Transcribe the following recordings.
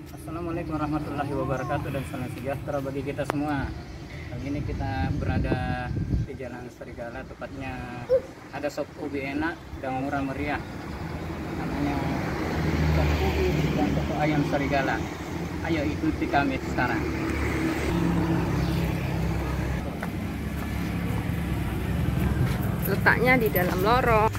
Assalamualaikum warahmatullahi wabarakatuh dan salam sejahtera bagi kita semua. Kali ini kita berada di Jalan Serigala, tepatnya ada sop ubi enak dan murah meriah. Namanya sop ubi dan soto ayam Serigala. Ayo ikuti kami sekarang. Letaknya di dalam lorong.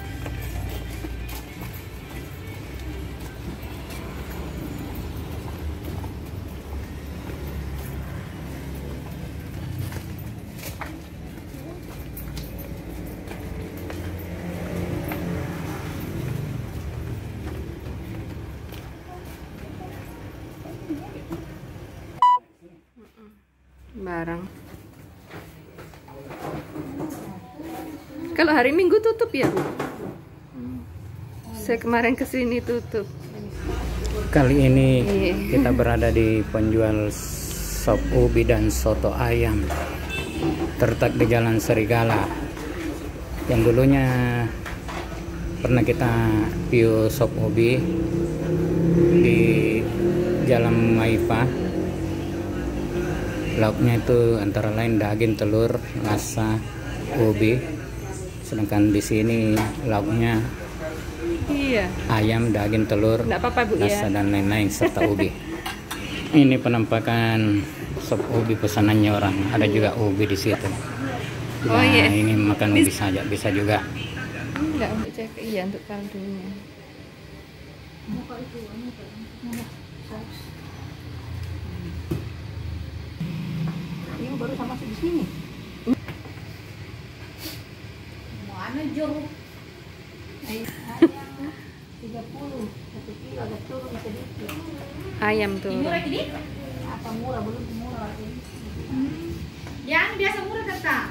Barang. Kalau hari Minggu tutup ya, Bu? Saya kemarin kesini tutup. Kali ini kita berada di penjual sop ubi dan soto ayam terletak di Jalan Serigala. Yang dulunya pernah kita view sop ubi di Jalan Maifa. Lauknya itu antara lain daging, telur, lasa, ubi. Sedangkan di sini lauknya ayam, daging, telur, lasa dan lain-lain serta ubi. Ini penampakan sop ubi pesanannya orang. Ada juga ubi di situ. Nah, ini makan ubi saja bisa juga. Enggak, untuk cek untuk kaldunya. Ini baru sama di sini. Mana jeruk? Ayam 30, 1 kilo agak turun sedikit. Ayam tuh. Murah gini? Apa murah? Belum murah lagi. Yang biasa murah kata.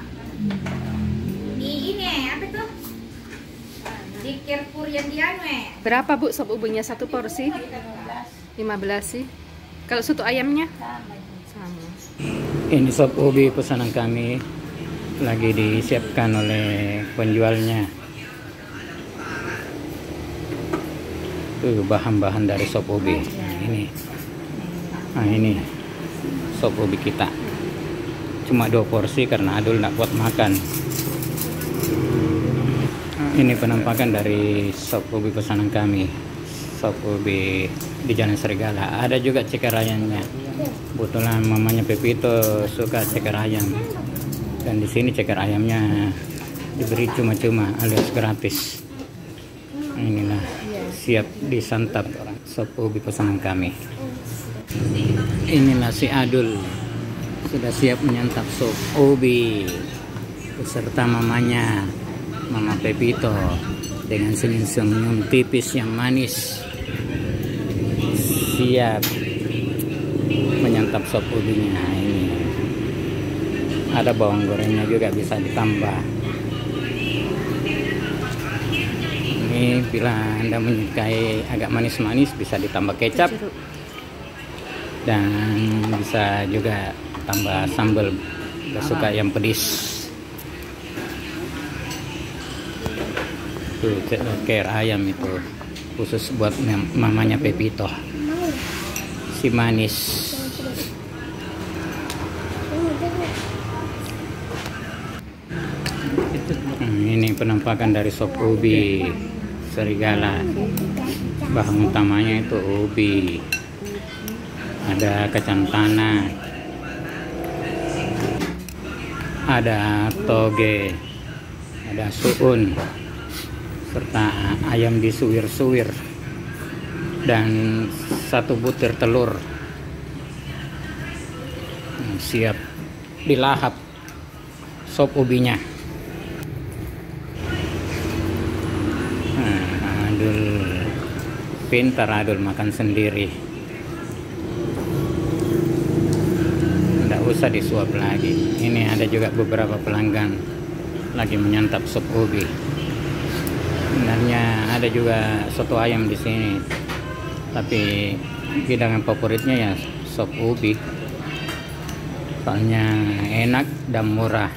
Ini apa tuh? Di Carrefour yang dia Berapa, Bu, sop ubinya satu porsi? 15 sih. Kalau soto ayamnya? Sama. Ini sop ubi pesanan kami lagi disiapkan oleh penjualnya. Tuh bahan-bahan dari sop ubi. Nah ini sop ubi kita. Cuma 2 porsi karena Adul nggak kuat makan. Ini penampakan dari sop ubi pesanan kami. Sop ubi di Jalan Serigala. Ada juga ceker ayamnya. Kebetulan mamanya Pepito suka ceker ayam. Dan di sini ceker ayamnya diberi cuma-cuma alias gratis. Inilah siap disantap sop ubi pesanan kami. Inilah si Adul sudah siap menyantap sop ubi beserta mamanya, Mama Pepito, dengan senyum-senyum tipis yang manis. Siap menyantap sop ubinya. Ini ada bawang gorengnya juga bisa ditambah. Ini bila Anda menyukai agak manis-manis bisa ditambah kecap dan bisa juga tambah sambal kalau suka yang pedis. Tuh ceker ayam itu khusus buat mamanya Pepito, si manis. Ini penampakan dari sop ubi Serigala. Bahan utamanya itu ubi, ada kacang tanah, ada toge, ada suun, serta ayam disuwir-suwir dan 1 butir telur. Siap dilahap sop ubinya. Adul pintar, Adul makan sendiri, nggak usah disuap lagi. Ini ada juga beberapa pelanggan lagi menyantap sop ubi. Sebenarnya ada juga soto ayam di sini, tapi hidangan favoritnya ya sop ubi. Soalnya enak dan murah.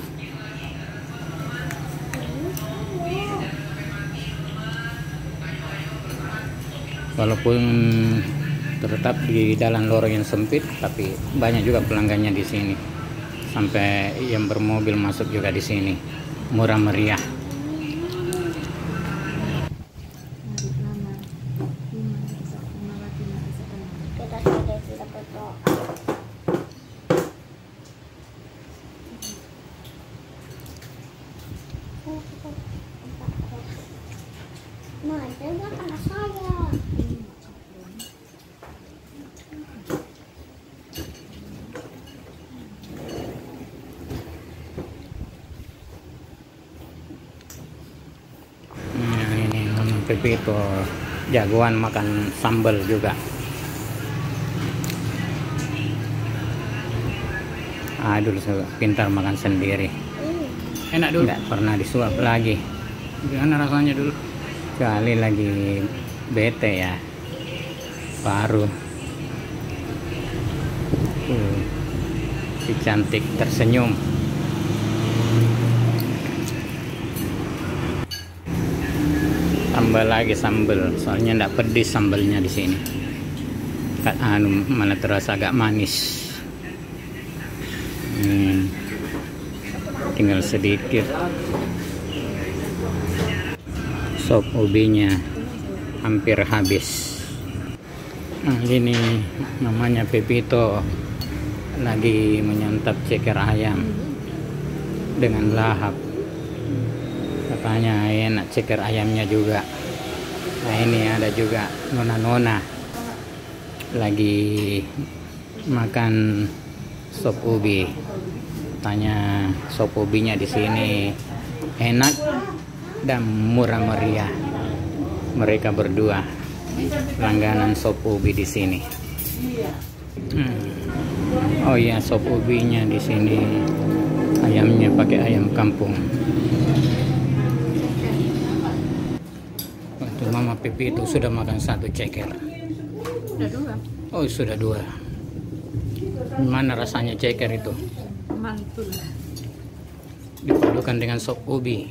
Walaupun tetap di dalam lorong yang sempit, tapi banyak juga pelanggannya di sini. Sampai yang bermobil masuk juga di sini. Murah meriah. Pepito jagoan makan sambal juga. Dulu pintar makan sendiri. Enak dulu. Nggak pernah disuap lagi. Gimana rasanya dulu? Kali lagi bete ya. Baru. Si cantik tersenyum. Tambah lagi sambal, soalnya ndak pedes sambalnya di sini. Malah terasa agak manis. Tinggal sedikit. Sop ubinya hampir habis. Nah, ini namanya Pepito lagi menyantap ceker ayam dengan lahap. Katanya enak ceker ayamnya juga. Nah, ini ada juga nona-nona lagi makan sop ubi. Tanya sop ubinya di sini enak dan murah meriah. Mereka berdua langganan sop ubi di sini. Oh iya, sop ubinya di sini ayamnya pakai ayam kampung. Mama Pepito sudah makan satu ceker. Udah 2. Oh, sudah 2. Gimana rasanya ceker itu? Mantul. Dipadukan dengan sop ubi.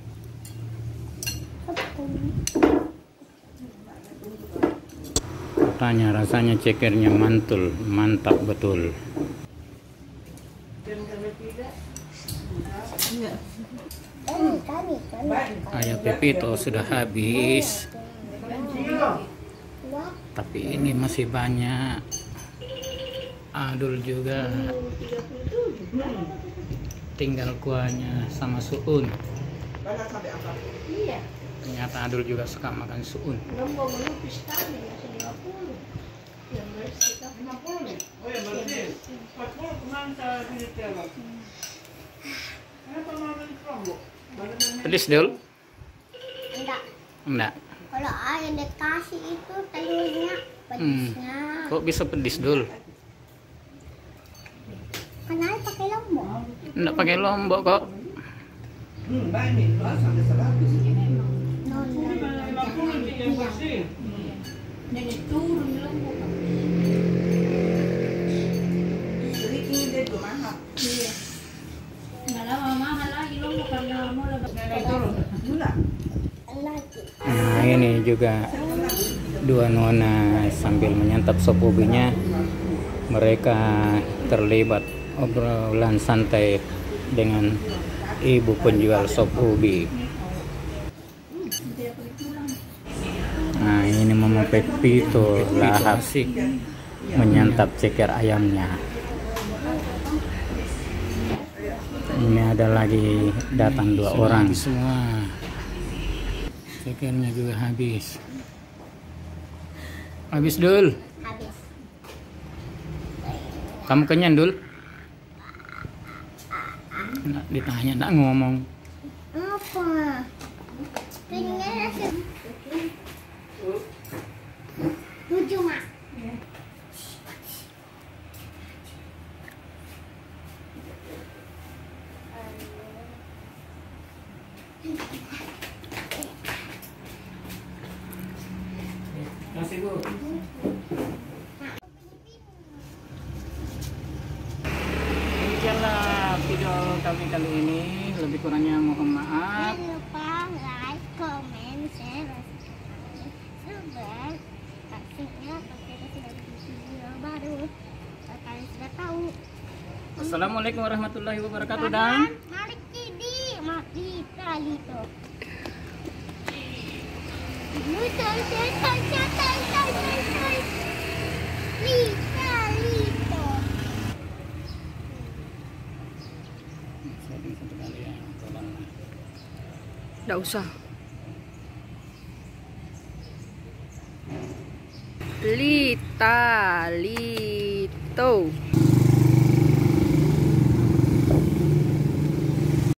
Katanya rasanya cekernya mantul, mantap betul. Ayam Pepito sudah habis, tapi ini masih banyak. Adul juga tinggal kuahnya sama suun. Ternyata Adul juga suka makan suun. Pedes Dul? Enggak. Kalau yang dikasih itu telurnya pedisnya. Kok bisa pedis Dul? Karena pakai lombok. Enggak pakai lombok kok. Jadi turun lombok. Nah, ini juga 2 nona sambil menyantap sop ubinya. Mereka terlibat obrolan santai dengan ibu penjual sop ubi. Nah, ini Mama Pepito lahap sih menyantap ceker ayamnya. Ini ada lagi datang 2 orang semua. Cekernya juga habis. Habis Dul. Habis. Kamu kenyang Dul? Nggak ditanya, nggak ngomong. Apa? Kenyang sih. Lucu mak. Masih Bu. Demikianlah video kami kali ini. Lebih kurangnya mohon maaf. Jangan lupa like, comment, share, subscribe. Kasihnya, baru. Kalian sudah tahu. Assalamualaikum warahmatullahi wabarakatuh dan Mari kidi, Lita. Lita. Nggak usah. Lita, Lito.